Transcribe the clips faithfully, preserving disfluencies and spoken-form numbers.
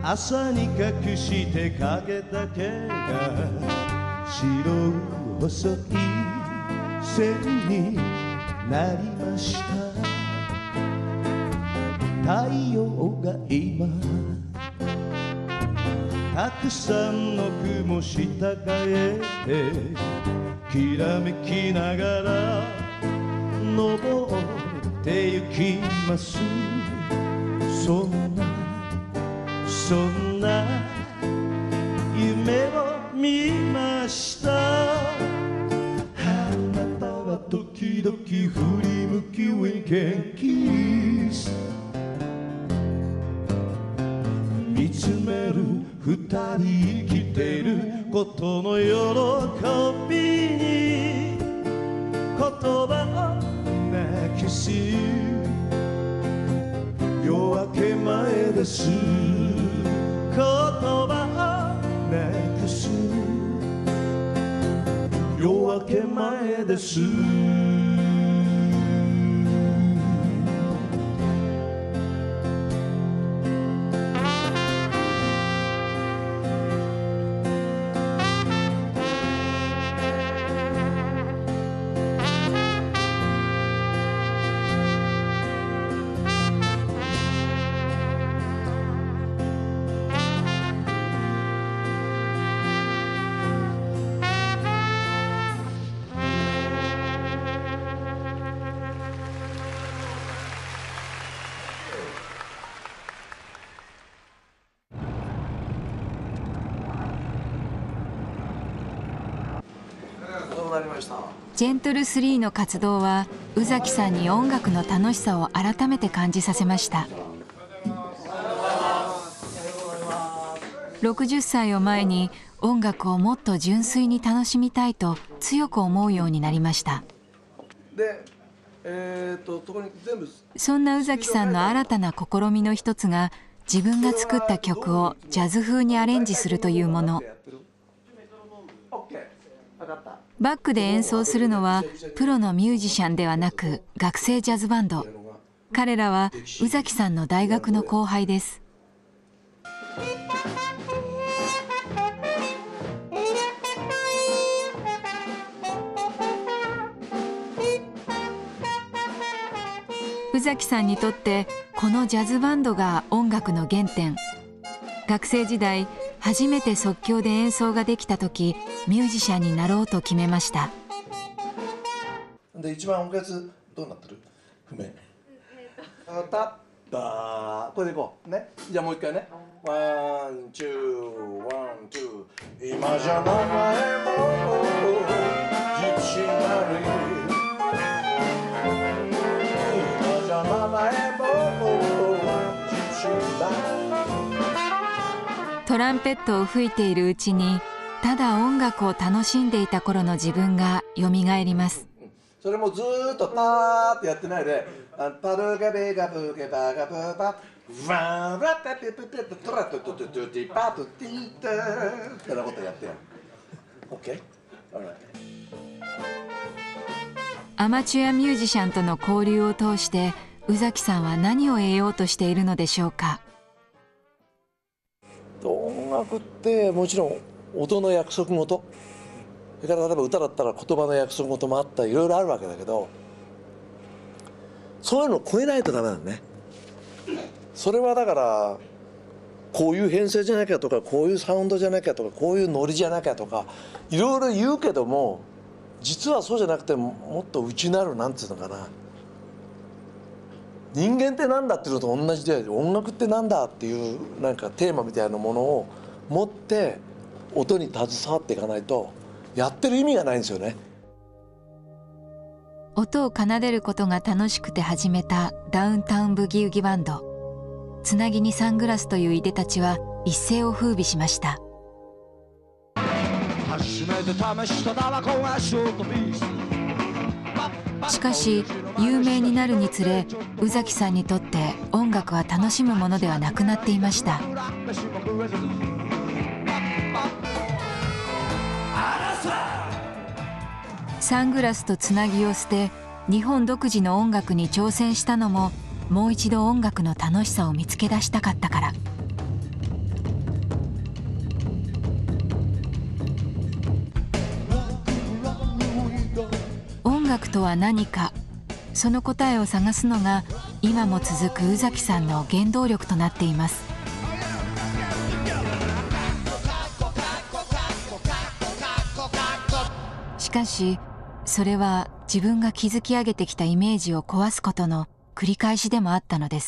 朝に隠してかけた毛が白い細い線になりました。太陽が今たくさんの雲従えてきらめきながら登ってゆきます。そんなそんな夢を見ました。あなたは時々振り向きウィンケンキース見つめる二人生きていることの喜びに言葉をなくす。夜明け前です。言葉をなくす。夜明け前です。 ジェントルスリーの活動は宇崎さんに音楽の楽しさを改めて感じさせました。ろくじゅっさいを前に音楽をもっと純粋に楽しみたいと強く思うようになりました。 でえー、とそこに全部そんな宇崎さんの新たな試みの一つが自分が作った曲をジャズ風にアレンジするというもの。バックで演奏するのはプロのミュージシャンではなく学生ジャズバンド。彼らは宇崎さんの大学の後輩です。宇崎さんにとってこのジャズバンドが音楽の原点。学生時代初めて即興で演奏ができた時ミュージシャンになろうと決めました。 で一番音階どうなってる？譜面タタダこれでいこうね。じゃあもう一回ね。ワンツーワンツー今じゃ名前もジプシーなり今じゃ名前もジプシーなり。 トランペットを吹いているうちにただ音楽を楽しんでいた頃の自分がよみがえります。 それもずーっとパーってやってないでパルガベガブゲバガブバワンラタピピピピトラトトトトティパトティーターってなことやってよ。 OK？ アマチュアミュージシャンとの交流を通して宇崎さんは何を得ようとしているのでしょうか。 音楽ってもちろん音の約束事、それから例えば歌だったら言葉の約束事もあったりいろいろあるわけだけど、そういうのを超えないとダメだね。それはだからこういう編成じゃなきゃとかこういうサウンドじゃなきゃとかこういうノリじゃなきゃとかいろいろ言うけども、実はそうじゃなくてもっと内なるなんていうのかな、人間ってなんだっていうのと同じで音楽ってなんだっていうなんかテーマみたいなものを持って音に携わっていかないとやってる意味がないんですよね。 音を奏でることが楽しくて始めたダウンタウンブギウギバンド。つなぎにサングラスといういでたちは一世を風靡しました。しかし有名になるにつれ宇崎さんにとって音楽は楽しむものではなくなっていました。サングラスとつなぎを捨て日本独自の音楽に挑戦したのももう一度音楽の楽しさを見つけ出したかったから。 楽とは何か、その答えを探すのが今も続く宇崎さんの原動力となっています。しかしそれは自分が築き上げてきたイメージを壊すことの繰り返しでもあったのです。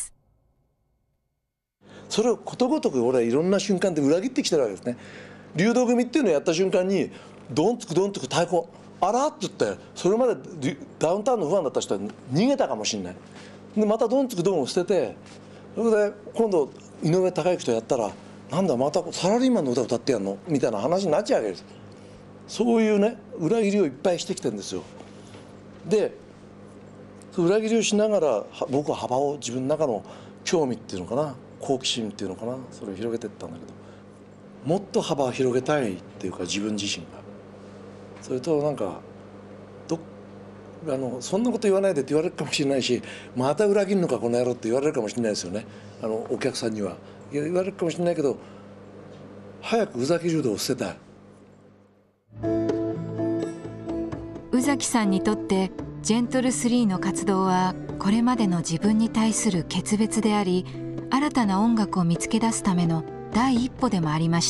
それをことごとく俺はいろんな瞬間で裏切ってきてるわけですね。流動組っていうのをやった瞬間にドンつくドンつく太鼓あらって言って、それまでダウンタウンのファンだった人は逃げたかもしれない。でまたドンつくドンを捨てて、それで今度井上貴之とやったら、なんだまたサラリーマンの歌歌ってやんのみたいな話になっちゃうわけです。そういうね裏切りをいっぱいしてきてるんですよ。で裏切りをしながら僕は幅を、自分の中の興味っていうのかな、好奇心っていうのかな、それを広げていったんだけど、もっと幅を広げたいっていうか、自分自身が。それとなんかどあのそんなこと言わないでって言われるかもしれないし、また裏切るのかこの野郎って言われるかもしれないですよね、あのお客さんには。いや言われるかもしれないけど、早く宇崎柔道を捨てたい。 宇崎さんにとってジェントルスリーの活動はこれまでの自分に対する決別であり、新たな音楽を見つけ出すための第一歩でもありました。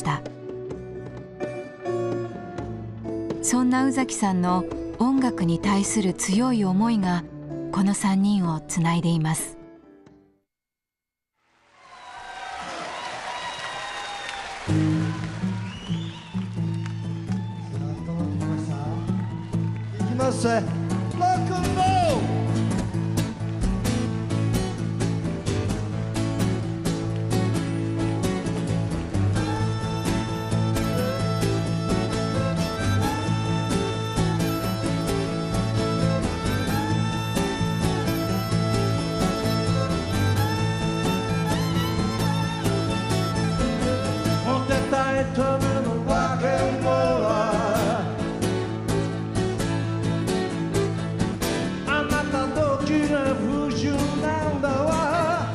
そんな宇崎さんの音楽に対する強い思いがこのさんにんをつないでいます。 いきますぜ、ロックンロール。ためのわけもは、あなたどちら不自由なんだわ。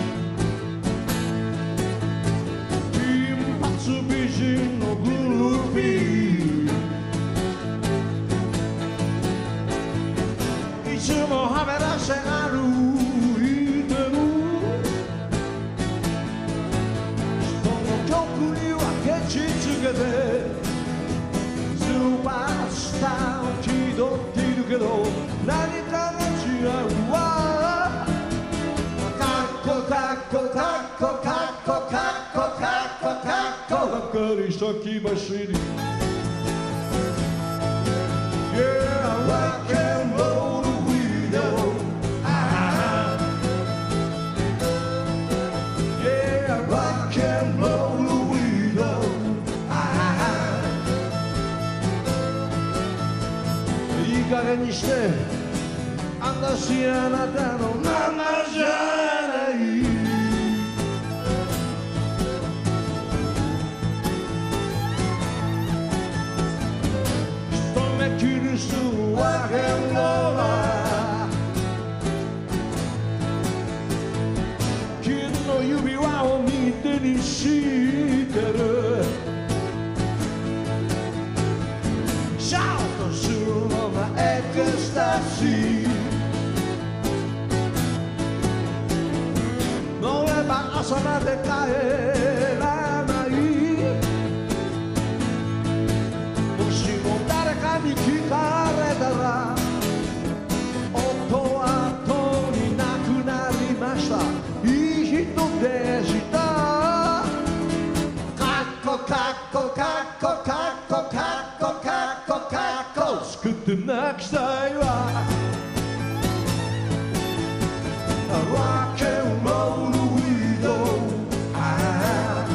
金髪美人のグルービー、いつもはめらせ歩いてる。人の曲にはケチつけてスーパースターを気取っているけど、何かが違うわ。かっこかっこかっこかっこかっこかっこかっこばかり先走り Yeah, rock and roll widow. Ah, yeah, rock and roll widow. Ah, いい加減にして、私あなたのままじゃない。一目切りするわけのは、金の指輪を見てにしてる。シャウトするのがエクスタシー。乗れば朝まで帰らない。もしも誰かに聞かれたら、夫は後に亡くなりました、いい人でした。かっこかっこかっこかっこかっこかっこかっこ作って泣きたいわ。Rock and roll widow. Ah,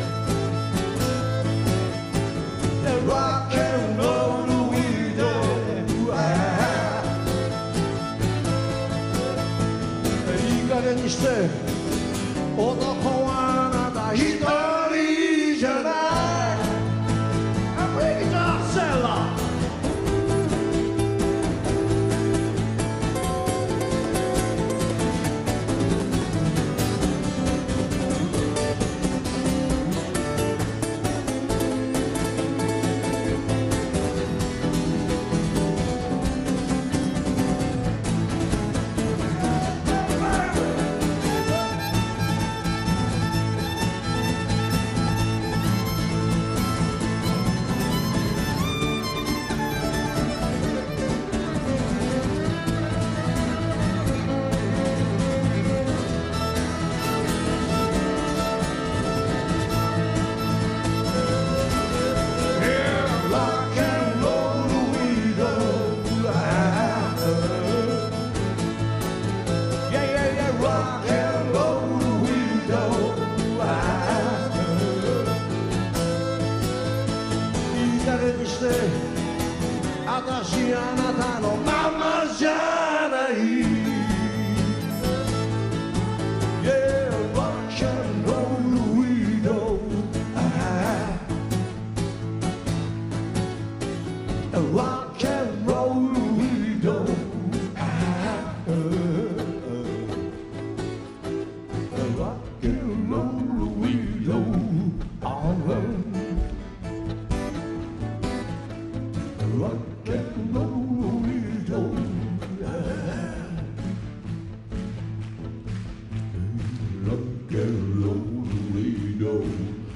rock and roll widow. Ah, いい加減にして、男はあなた一人じゃない。Bring it on, Sailor.「 私あなたのままじゃない。 Yeah, rock and roll widow. Rock and roll widow. Rock and roll widow. Rock and roll widow. Rock and roll widow.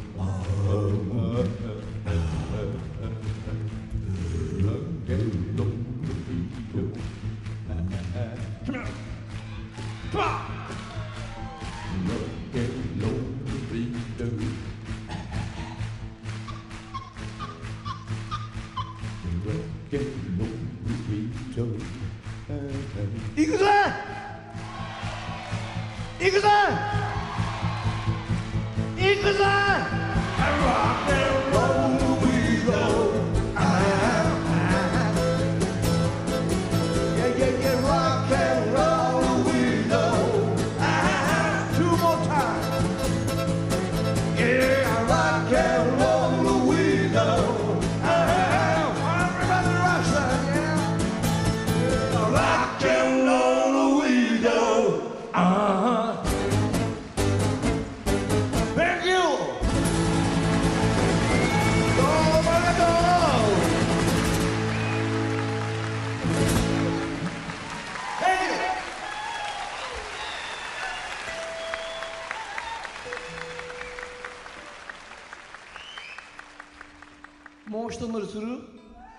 Rock and roll widow. Come here. Come on. Rock and roll widow. Rock and roll widow. 行くぜ。行くぜ。行くぜ。Rock and roll widow. Yeah, yeah, yeah, rock and roll widow. Two more times. Yeah, rock and roll widow. Everybody rocks that, yeah. Rock and roll widow. Uh-huh. Thank you. Go, baby, go. Thank you. もう一乗りする？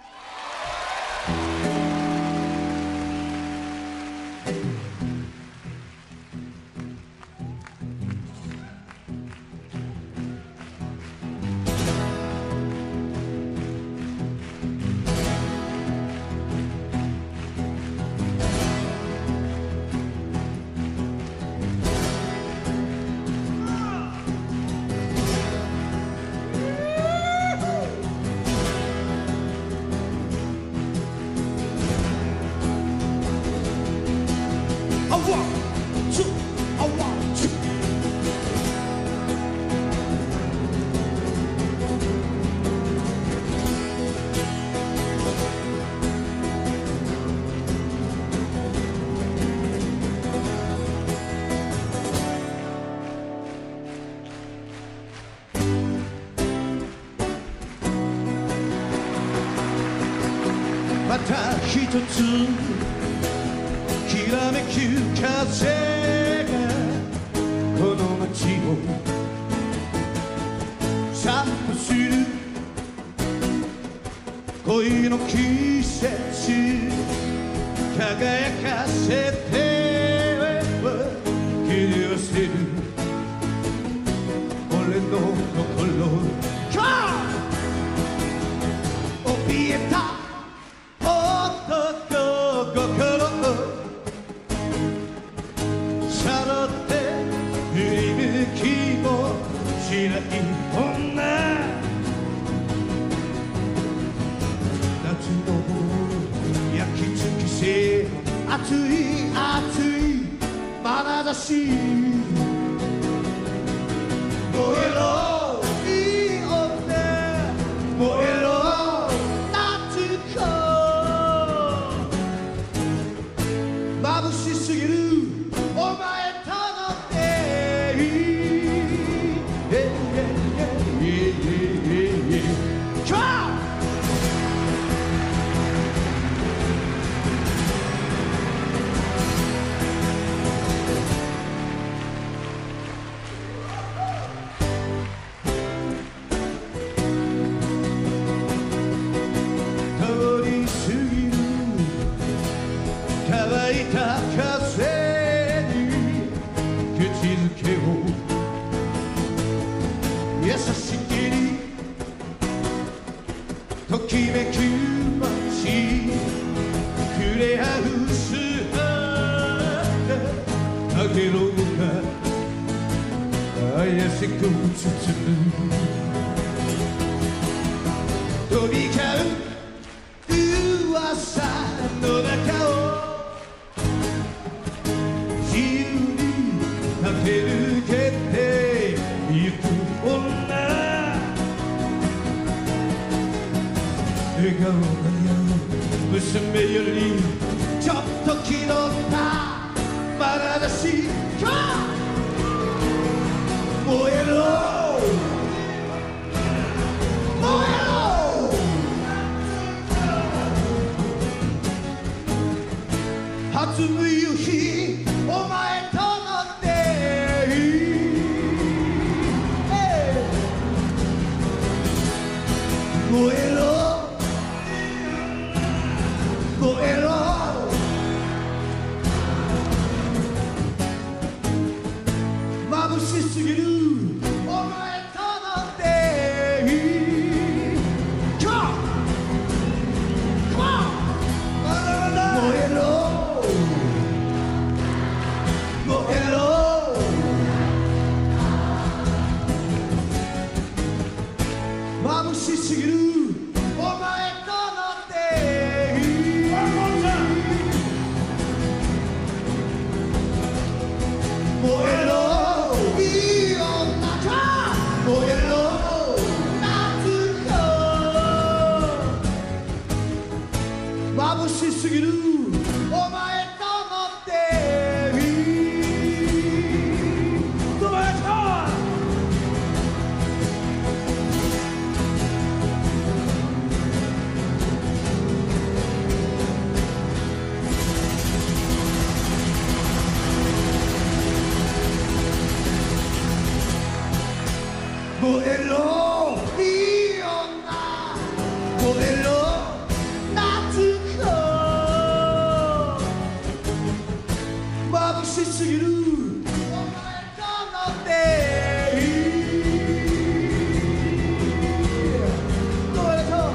また一つきらめく風がこの街を散歩する恋の季節輝かせて切り寄せる俺の心怯えたしない女夏の焼き尽くせ熱い熱い眼差し燃えろいい女燃えろ夏子眩しすぎるお前との出会い乾いた風に口づけを優しげにときめく街触れ合う姿あげろが怪しく包む飛び交う噂合う娘よりちょっと気取った眼差し燃えろ燃えろ初夕日お前との出会い燃えろ燃えろ眩しすぎるお前との出会い Come on! Come on! 燃えろ燃えろ眩しすぎるお前との出会い燃えろいい女か燃えろ夏よ眩しすぎるお前との出会いどうやった燃えろいい女燃えろ夏子眩しすぎるお前との出会いどうやった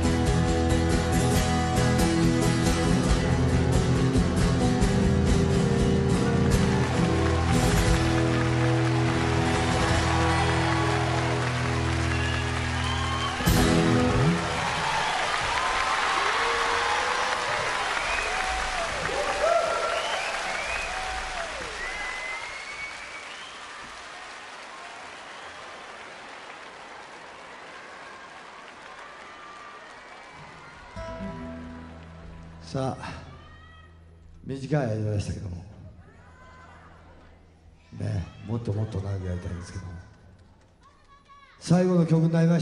さあ短い間でしたけどもねもっともっと長くやりたいんですけども最後の曲になりました。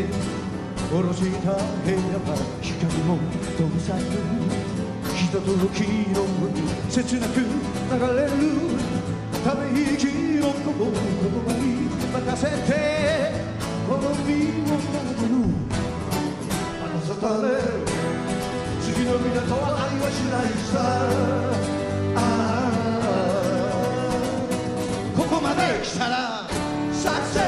て下ろした部屋は光も灯さずひとときの切なく流れるため息のこぼ言葉に任せてこの身を守るあの沙汰で次の港は愛はしないさああここまで来たらサクセ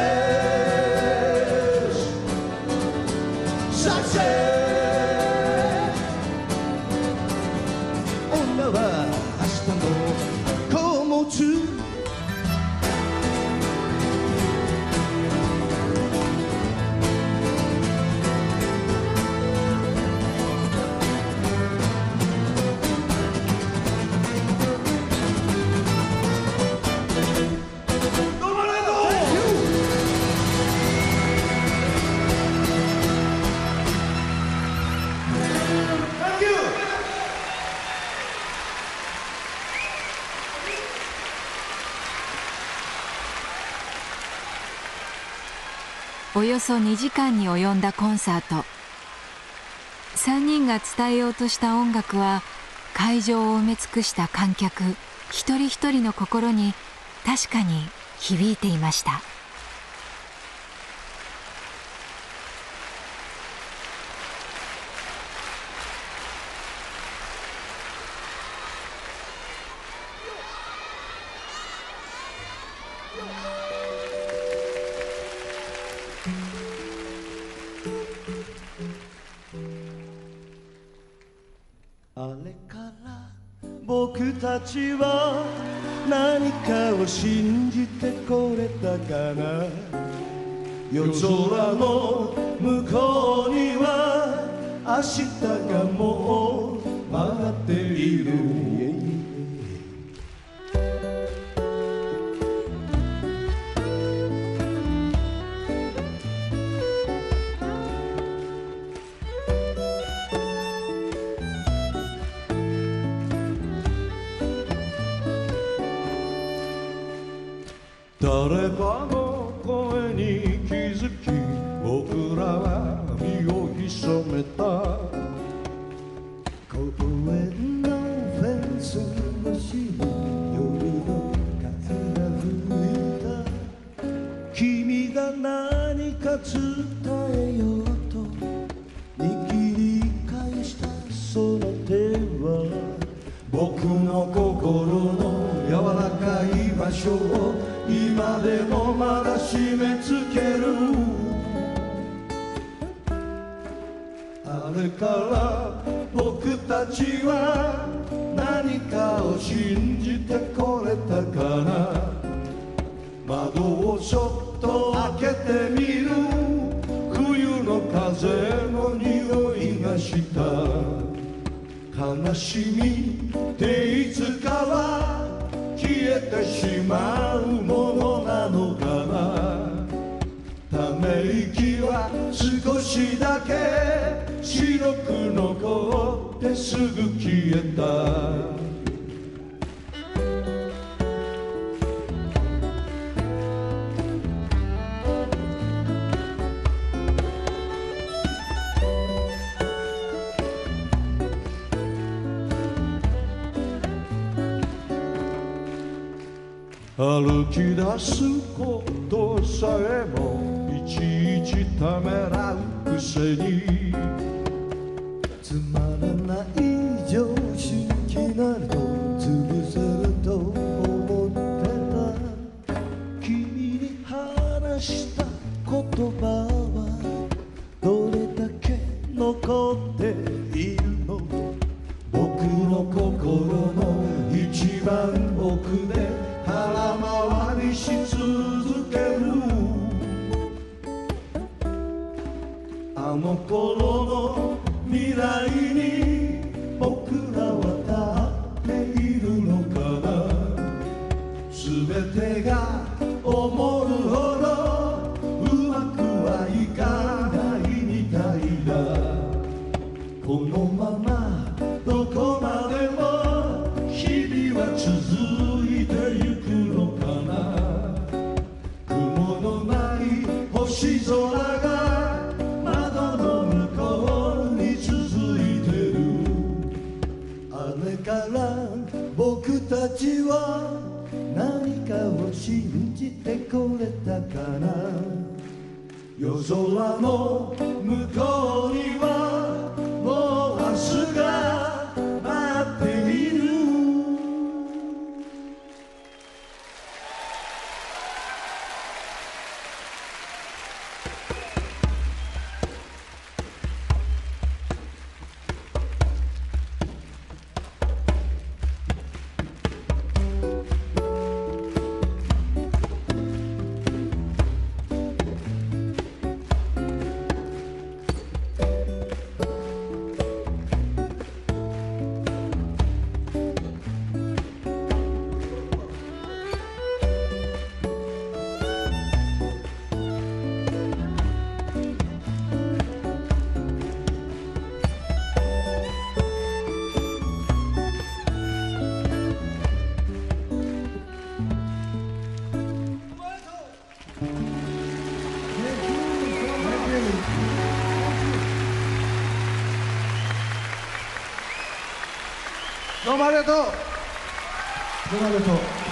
スサクセス女は明日の子を持つおよそにじかんに及んだコンサート。さんにんが伝えようとした音楽は会場を埋め尽くした観客一人一人の心に確かに響いていました。 あれから僕たちは何かを信じてこれたかな。夜空の向こうには明日がもう待っている。誰かの声に気づき僕らは身を潜めた。公園のフェンス越しに夜の風が吹いた。君が何か伝えようと握り返したその手は僕の心の柔らかい場所を今でもまだ締め付ける。あれから僕たちは何かを信じてこれたかな。窓をそっと開けてみる。冬の風の匂いがした。悲しみっていつかは消えてしまうものなのかな。ため息は少しだけ白く残ってすぐ消えた。歩き出すことさえもいちいちためらうくせにつまらない常識など潰せると思ってた。君に話した言葉はどれだけ残っているの。僕の心の一番奥で空回りし続ける。あの頃の未来に僕らは立っているのかな。全てが思うほどうまくはいかないみたいだ。このままどこまでも日々は続いてゆくのかな。雲のない星空がちは何かを信じてこれたかな。夜空の向こうにはもう明日が待っている。 どうもありがとう。 どうもありがとう。